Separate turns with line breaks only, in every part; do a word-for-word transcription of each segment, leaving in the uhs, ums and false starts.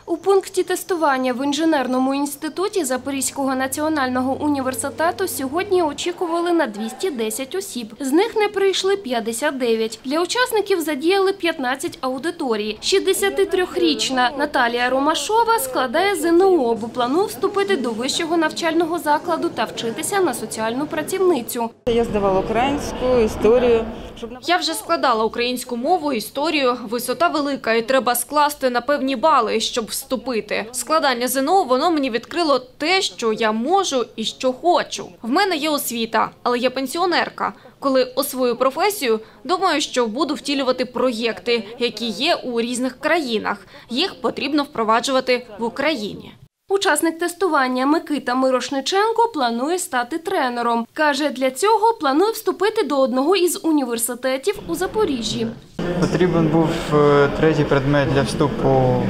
У пункті тестування в інженерному інституті Запорізького національного університету сьогодні очікували на двісті десять осіб. З них не прийшли п'ятдесят дев'ять. Для учасників задіяли п'ятнадцять аудиторій. шістдесятитрирічна Наталія Ромашова складає ЗНО, бо планує вступити до вищого навчального закладу та вчитися на соціальну працівницю.
Я здавала українську, історію.
Я вже складала українську мову, історію. Висота велика і треба скласти на певні бали, щоб вступити. Складання ЗНО, воно мені відкрило те, що я можу і що хочу. В мене є освіта, але я пенсіонерка. Коли освою професію, думаю, що буду втілювати проєкти, які є у різних країнах. Їх потрібно впроваджувати в Україні.
Учасник тестування Микита Мирошниченко планує стати тренером. Каже, для цього планує вступити до одного із університетів у Запоріжжі.
Потрібен був третій предмет для вступу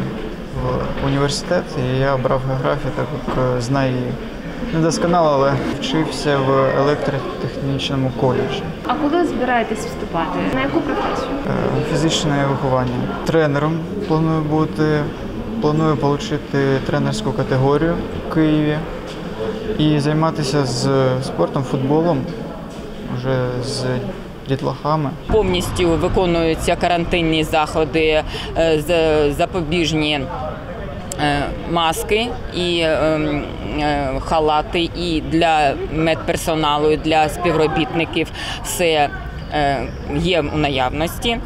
в університет, і я обрав географію, так як знаю її недосконало, але вчився в електротехнічному коледжі.
А коли збираєтесь вступати? На яку професію?
Фізичне виховання. Тренером планую бути. Планую отримати тренерську категорію в Києві і займатися з спортом, футболом, вже з дітлахами.
Повністю виконуються карантинні заходи, запобіжні маски і халати і для медперсоналу, і для співробітників. Все є у наявності.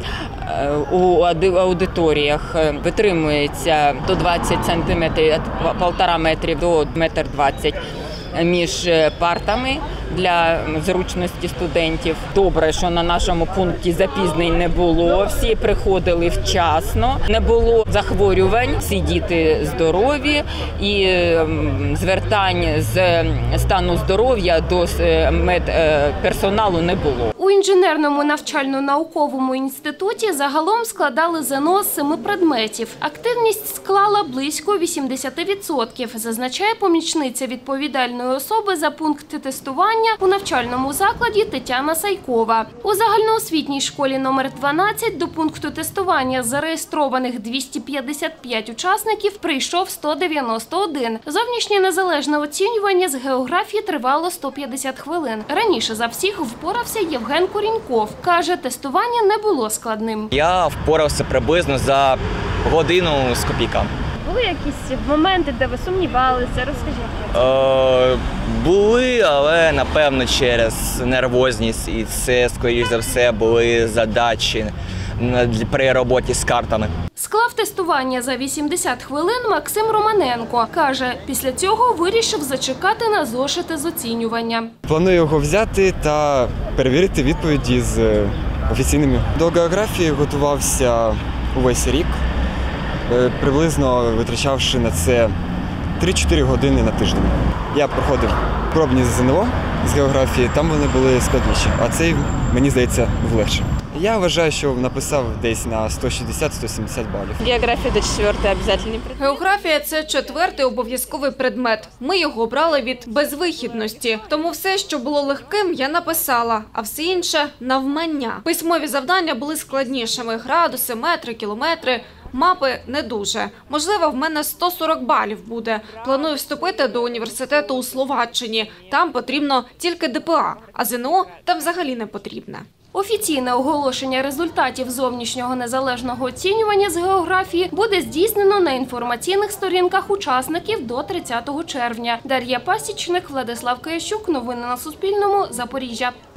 У аудиторіях витримується до двадцяти сантиметрів, півтора метрів до метр двадцять між партами для зручності студентів. Добре, що на нашому пункті запізнень не було, всі приходили вчасно, не було захворювань, всі діти здорові і звертань з стану здоров'я до медперсоналу не було.
У інженерному навчально-науковому інституті загалом складали ЗНО з семи предметів. Активність склала близько вісімдесят відсотків, зазначає помічниця відповідальної особи за пункти тестування у навчальному закладі Тетяна Сайкова. У загальноосвітній школі номер дванадцять до пункту тестування зареєстрованих двісті п'ятдесят п'ять учасників прийшов сто дев'яносто один. Зовнішнє незалежне оцінювання з географії тривало сто п'ятдесят хвилин. Раніше за всіх впорався Євген Куріньков. Каже, тестування не було складним.
Я впорався приблизно за годину з копійками.
Були якісь моменти, де ви сумнівалися? Розкажіть.
Е, були, але напевно через нервозність, і це, скоріш за все, були задачі при роботі з картами.
Склав тестування за вісімдесят хвилин Максим Романенко. Каже, після цього вирішив зачекати на зошити з оцінювання.
Планую його взяти та перевірити відповіді з офіційними. До географії готувався увесь рік, приблизно витрачавши на це три-чотири години на тиждень. Я проходив пробні ЗНО з географії, там вони були складніші, а цей, мені здається, був легше. Я вважаю, що написав десь на сто шістдесят - сто сімдесят балів.
Географія до четвертої обов'язковий предмет.
Географія – це четвертий обов'язковий предмет. Ми його брали від безвихідності. Тому все, що було легким, я написала, а все інше – навмання. Письмові завдання були складнішими – градуси, метри, кілометри. Мапи не дуже. Можливо, в мене сто сорок балів буде. Планую вступити до університету у Словаччині. Там потрібно тільки ДПА, а ЗНО там взагалі не потрібне.
Офіційне оголошення результатів зовнішнього незалежного оцінювання з географії буде здійснено на інформаційних сторінках учасників до тридцятого червня. Дар'я Пасічник, Владислав Киящук. Новини на Суспільному. Запоріжжя.